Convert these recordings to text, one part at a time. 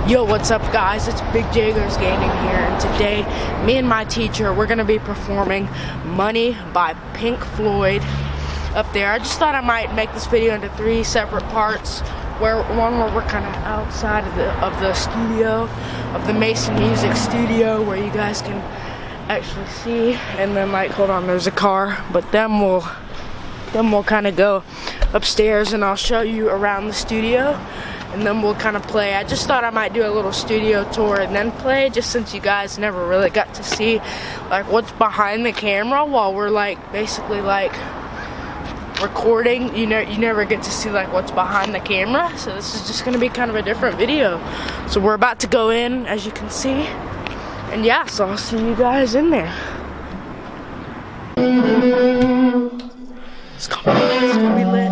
Yo, what's up guys? It's Big Jaggers Gaming here, and today me and my teacher, we're gonna be performing Money by Pink Floyd up there. I just thought I might make this video into 3 separate parts, where we're kind of outside of the studio, of the Mason Music Studio, where you guys can actually see, and then like, hold on, there's a car, but then we'll kind of go upstairs and I'll show you around the studio. And then we'll kind of play. I just thought I might do a little studio tour and then play, just since you guys never really got to see like what's behind the camera while we're like basically like recording. You never get to see like what's behind the camera. So this is just gonna be kind of a different video. So we're about to go in, as you can see. And yeah, so I'll see you guys in there. It's gonna be lit.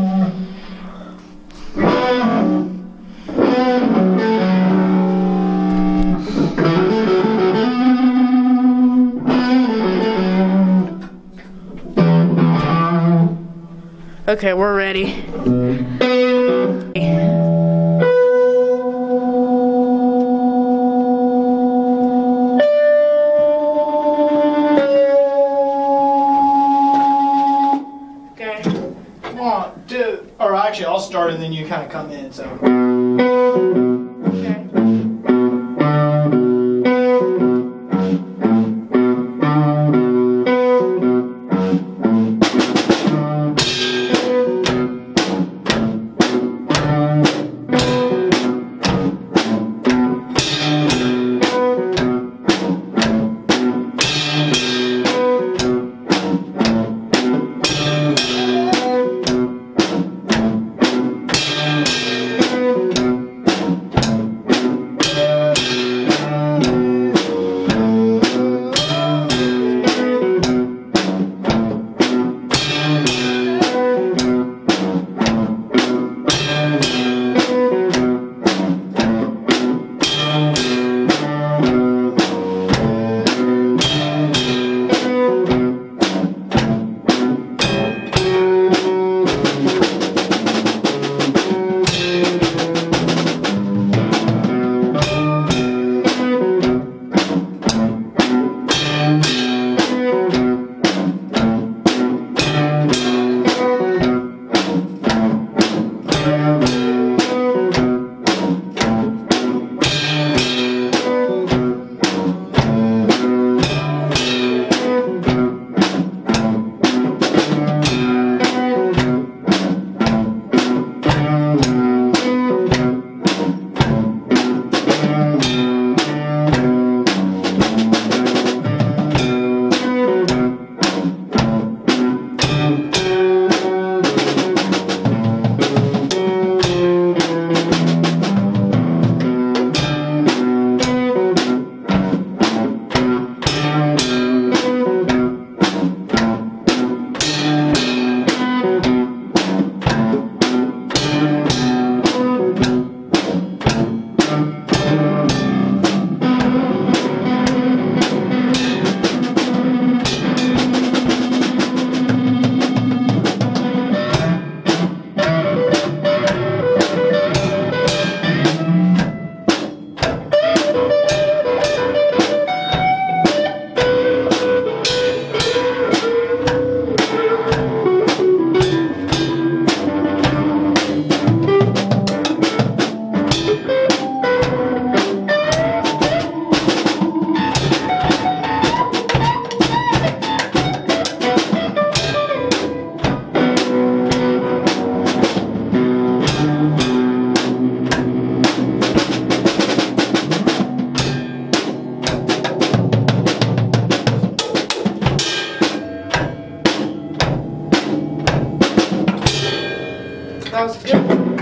Okay, we're ready. Okay. 1, 2, or actually I'll start and then you kind of come in, so. Okay. That was good.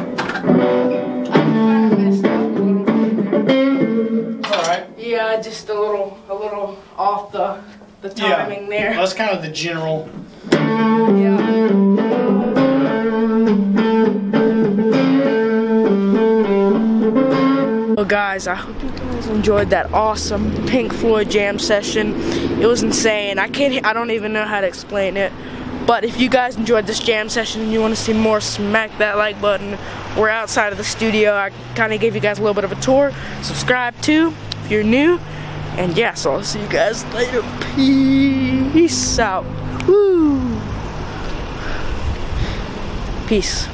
I kind of messed up a little bit there. Alright. Yeah, just a little off the timing there. That's kind of the general. Yeah. Well guys, I hope you guys enjoyed that awesome Pink Floyd jam session. It was insane. I don't even know how to explain it. But if you guys enjoyed this jam session and you want to see more, smack that like button. We're outside of the studio. I kind of gave you guys a little bit of a tour. Subscribe too if you're new. And yeah, so I'll see you guys later. Peace out. Woo. Peace.